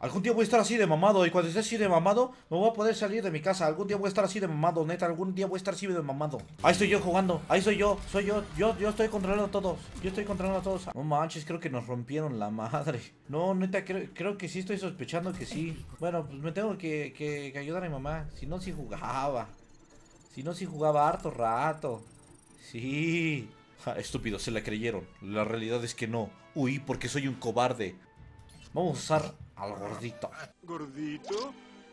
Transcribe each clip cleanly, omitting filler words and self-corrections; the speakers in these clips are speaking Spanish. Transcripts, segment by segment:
Algún día voy a estar así de mamado. Y cuando esté así de mamado, me voy a poder salir de mi casa. Algún día voy a estar así de mamado, neta. Algún día voy a estar así de mamado. Ahí estoy yo jugando. Ahí soy yo. Soy yo. Yo estoy controlando a todos. Yo estoy controlando a todos. No manches, creo que nos rompieron la madre. No, neta, creo que sí estoy sospechando que sí. Bueno, pues me tengo que ayudar a mi mamá. Si no, sí jugaba. Si no, sí jugaba harto rato. Sí. Ja, estúpido, se la creyeron. La realidad es que no. Uy, porque soy un cobarde. Vamos a usar al gordito. ¿Gordito?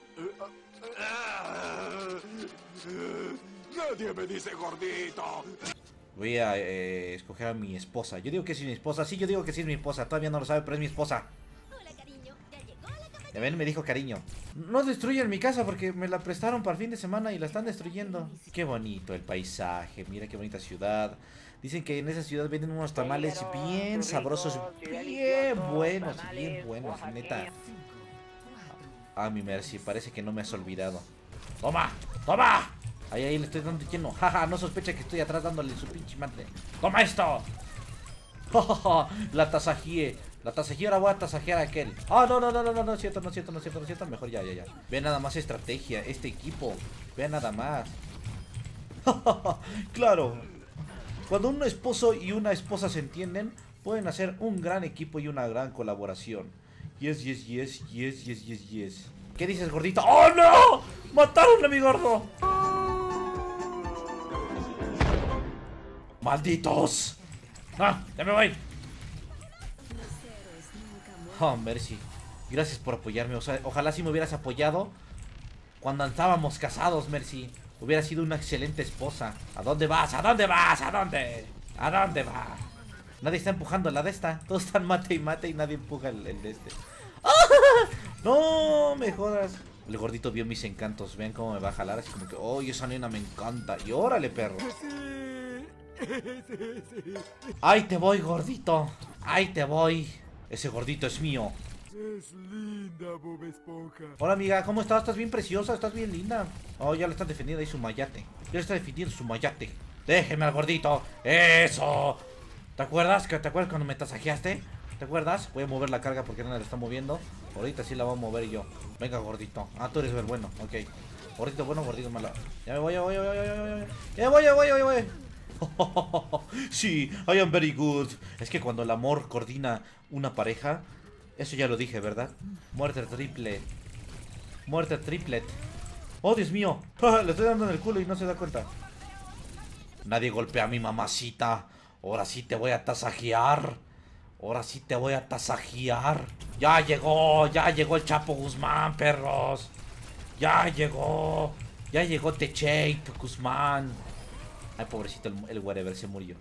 Nadie me dice gordito. Voy a escoger a mi esposa. Yo digo que sí es mi esposa. Sí, yo digo que sí es mi esposa. Todavía no lo sabe, pero es mi esposa. Hola, cariño. Ya llegó la cafetería. Ya ven, me dijo cariño. No destruyan mi casa porque me la prestaron para el fin de semana y la están destruyendo. Qué bonito el paisaje. Mira qué bonita ciudad. Dicen que en esa ciudad venden unos tamales bien sabrosos, bien buenos, neta. Ah, mi Mercy, parece que no me has olvidado. ¡Toma! ¡Toma! Ahí le estoy dando lleno. Jaja, no sospecha que estoy atrás dándole su pinche madre. ¡Toma esto! La tasajeé. La tasajeé, ahora voy a tasajear a aquel. Ah, no, cierto. Mejor ya. Vean nada más estrategia, este equipo. Vean nada más. Claro. Cuando un esposo y una esposa se entienden, pueden hacer un gran equipo y una gran colaboración. Yes. ¿Qué dices, gordito? ¡Oh, no! ¡Mataron a mi gordo! ¡Malditos! ¡Ah! ¡Ya me voy! Oh, Mercy. Gracias por apoyarme. O sea, ojalá si me hubieras apoyado cuando estábamos casados, Mercy. Hubiera sido una excelente esposa. ¿A dónde vas? ¿A dónde vas? ¿A dónde? ¿A dónde vas? Nadie está empujando la de esta. Todos están mate y nadie empuja el de este. ¡Ah! No me jodas. El gordito vio mis encantos. Vean cómo me va a jalar. Así como que, oh, esa nena me encanta. Y órale, perro. Ahí te voy, gordito. Ahí te voy. Ese gordito es mío. Es linda, Bob Esponja. Hola, amiga, ¿cómo estás? Estás bien preciosa, estás bien linda. Oh, ya le están defendiendo ahí su mayate. Ya le está defendiendo su mayate. Déjeme al gordito. ¡Eso! ¿Te acuerdas cuando me tasajeaste? ¿Te acuerdas? Voy a mover la carga porque no la está moviendo. Ahorita sí la voy a mover yo. Venga, gordito. Ah, tú eres el bueno, ok. Gordito bueno, gordito malo. Ya me voy. Ya voy. Sí, I am very good. Es que cuando el amor coordina una pareja, eso ya lo dije, ¿verdad? Muerte triple. Muerte triplet. Oh, Dios mío. Le estoy dando en el culo y no se da cuenta. Nadie golpea a mi mamacita. Ahora sí te voy a tasajear. Ya llegó el Chapo Guzmán, perros. Ya llegó Teche Guzmán. Ay, pobrecito, el whatever se murió.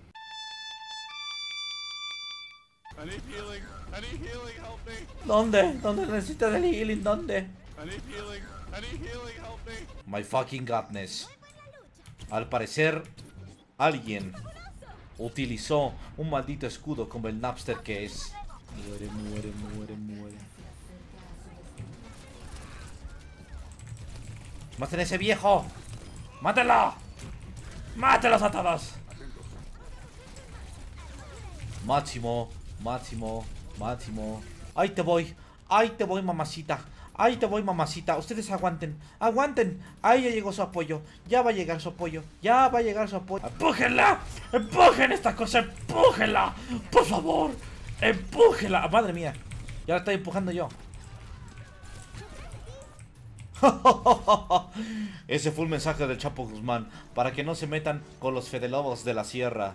I need healing, help me. ¿Dónde necesitas el healing? ¿Dónde? I need healing, help me. My fucking godness. Al parecer, alguien utilizó un maldito escudo como el Napster que es. Muere. ¡Maten a ese viejo! ¡Mátelo! ¡Mátelos a todos! Máximo. Ahí te voy, mamacita. Ustedes aguanten. Ahí ya llegó su apoyo. Ya va a llegar su apoyo. ¡Empújenla! ¡Empujen esta cosa! ¡Empújenla! ¡Por favor! ¡Empújenla! ¡Madre mía! Ya la estoy empujando yo. Ese fue un mensaje del Chapo Guzmán para que no se metan con los Fedelobos de la Sierra.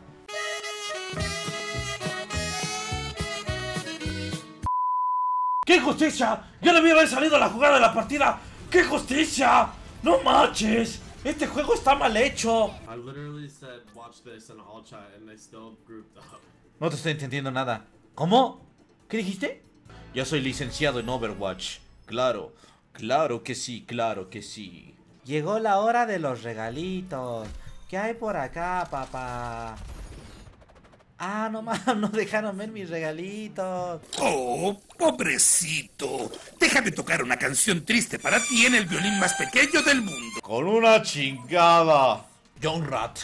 ¡Qué injusticia! ¡Ya debía haber salido la jugada de la partida! ¡Qué justicia! ¡No manches! ¡Este juego está mal hecho! No te estoy entendiendo nada. ¿Cómo? ¿Qué dijiste? Ya soy licenciado en Overwatch. Claro que sí. Llegó la hora de los regalitos. ¿Qué hay por acá, papá? Ah, no dejaron ver mis regalitos. Oh, pobrecito. Déjame tocar una canción triste para ti en el violín más pequeño del mundo. Con una chingada. John Rat.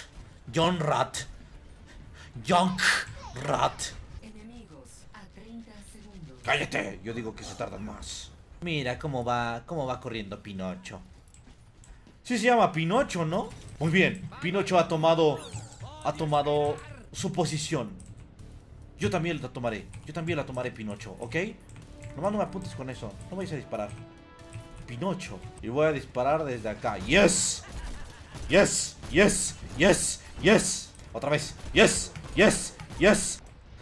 Enemigos a 30 segundos. Cállate. Yo digo que se tardan más. Mira cómo va corriendo Pinocho. Sí se llama Pinocho, ¿no? Muy bien, Pinocho ha tomado su posición. Yo también la tomaré. Yo también la tomaré, Pinocho, ¿ok? Nomás no me apuntes con eso. No vais a disparar. Pinocho. Y voy a disparar desde acá. ¡Yes! ¡Yes! ¡Yes! ¡Yes! ¡Yes! Otra vez. ¡Yes! ¡Yes! ¡Yes!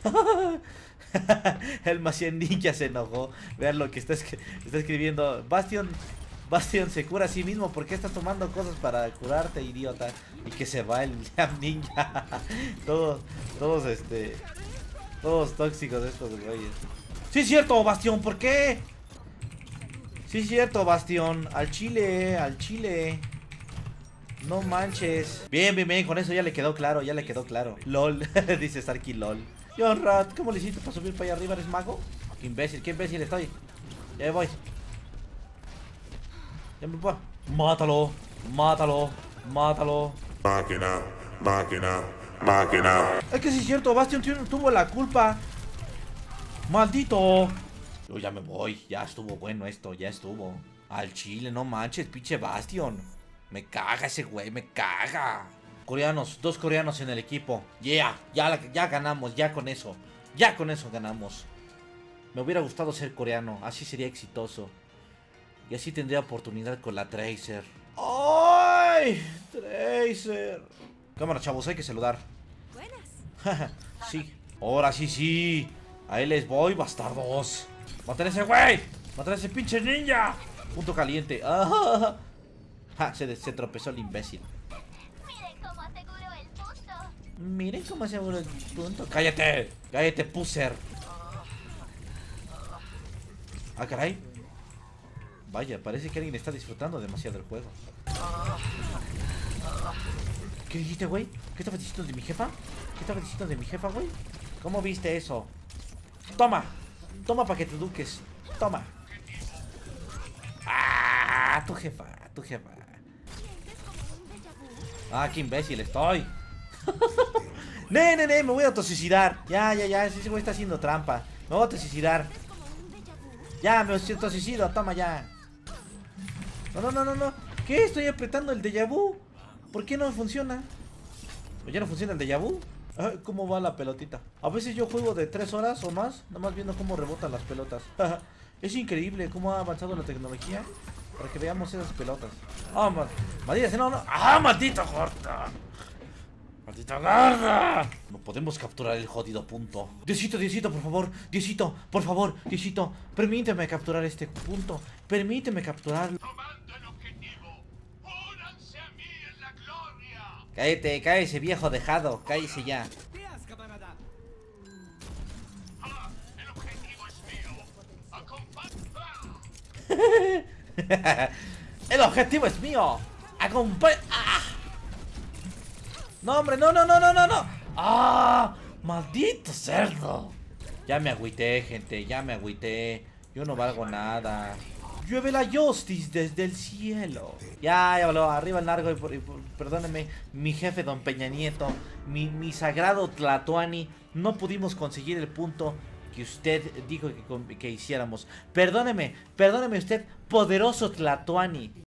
El Maciel Ninja se enojó. Vean lo que está escribiendo. Bastion se cura a sí mismo. ¿Por qué está tomando cosas para curarte, idiota? Y que se va el Jam Ninja. Todos tóxicos estos güeyes. Sí es cierto, Bastion, ¿por qué? Sí es cierto, Bastion. Al chile. No manches. Bien, con eso ya le quedó claro, LOL, dice Starky LOL. John Rat, ¿cómo le hiciste para subir para allá arriba? ¿Eres mago? Qué imbécil estoy. Ya me voy. Mátalo. Máquina. Es que sí es cierto, Bastion tuvo la culpa. Maldito. Yo ya me voy, ya estuvo bueno esto, ya estuvo. Al chile, no manches, pinche Bastion. Me caga ese güey, me caga. Coreanos, 2 coreanos en el equipo. Ya ganamos, ya con eso ganamos. Me hubiera gustado ser coreano, así sería exitoso. Y así tendría oportunidad con la Tracer. ¡Ay! Tracer. Cámara, chavos, hay que saludar. Buenas. Sí, ahora sí. Ahí les voy, bastardos. ¡Maten a ese güey! ¡Maten a ese pinche ninja! Punto caliente. ¡Ah! Se tropezó el imbécil. Miren cómo aseguro el punto. ¡Cállate, puser! Ah, caray. Vaya, parece que alguien está disfrutando demasiado del juego. ¿Qué dijiste, güey? ¿Qué estabas diciendo de mi jefa? Güey? ¿Cómo viste eso? Toma para que te eduques. Toma. Ah, tu jefa. Ah, qué imbécil estoy. Me voy a autosuicidar. Ya, ese güey está haciendo trampa. Me voy a autosuicidar. Ya, me autosuicido, toma ya. No. ¿Qué? Estoy apretando el déjà vu. ¿Por qué no funciona? ¿Ya no funciona el déjà vu? ¿Cómo va la pelotita? A veces yo juego de 3 horas o más, nomás viendo cómo rebotan las pelotas. Es increíble cómo ha avanzado la tecnología para que veamos esas pelotas. Maldita, no. Maldito gorda. ¡Maldita gorda! No podemos capturar el jodido punto. Diosito, por favor. Diosito, por favor. Diosito, permíteme capturar este punto. Permíteme capturarlo. Tomando el objetivo. Únanse a mí en la gloria. Cállese, viejo dejado. Cállese ya. El objetivo es mío. El objetivo es mío. No, hombre, no. Maldito cerdo. Ya me agüité, gente, Yo no valgo nada. Llueve la justice desde el cielo. Ya habló, arriba el largo. Perdóneme, mi jefe don Peña Nieto. Mi sagrado Tlatoani. No pudimos conseguir el punto que usted dijo que hiciéramos. Perdóneme usted, poderoso Tlatoani.